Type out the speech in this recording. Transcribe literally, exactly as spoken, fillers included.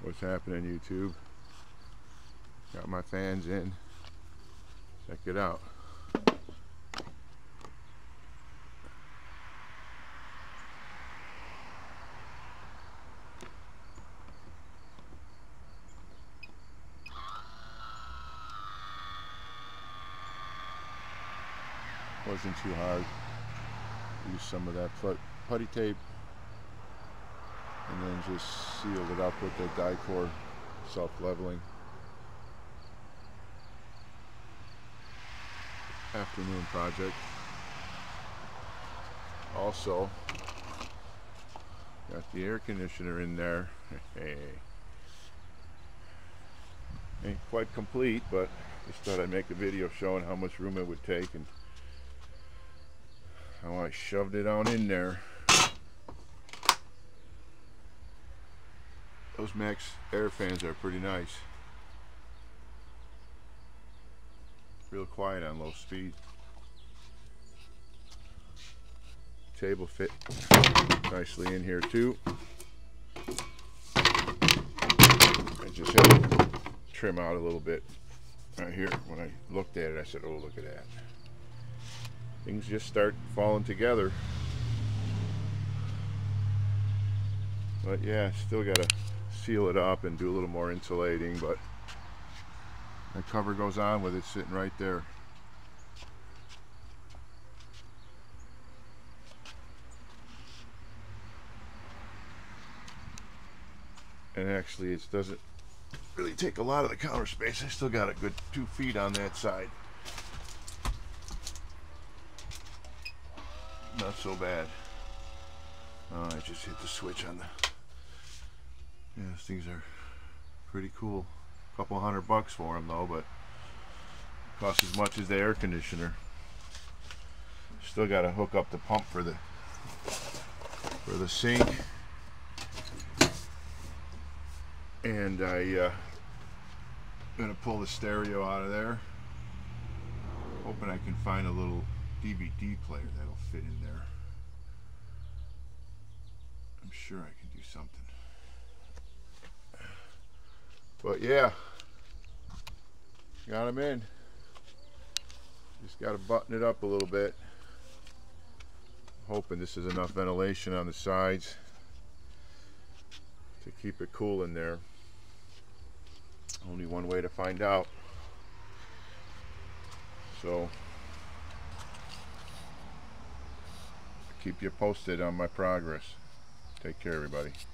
What's happening, YouTube? Got my fans in. Check it out. Wasn't too hard. Use some of that putty tape and then just sealed it up with the Dicor self-leveling. Afternoon project. Also got the air conditioner in there. Hey, ain't quite complete, but just thought I'd make a video showing how much room it would take and how I shoved it on in there. Those Max air fans are pretty nice. Real quiet on low speed. Table fit nicely in here too. I just had to trim out a little bit right here. When I looked at it, I said, oh, look at that. Things just start falling together. But yeah, still gotta seal it up and do a little more insulating, but that cover goes on with it sitting right there. And actually it doesn't really take a lot of the counter space. I still got a good two feet on that side. Not so bad. Oh, I just hit the switch on the... Yeah, these things are pretty cool. A couple hundred bucks for them though, but cost as much as the air conditioner. Still got to hook up the pump for the for the sink, and I uh, gonna pull the stereo out of there. Hoping I can find a little D V D player that'll fit in there. I'm sure I can do something. But yeah, got them in. Just got to button it up a little bit. Hoping this is enough ventilation on the sides to keep it cool in there. Only one way to find out. So keep you posted on my progress. Take care, everybody.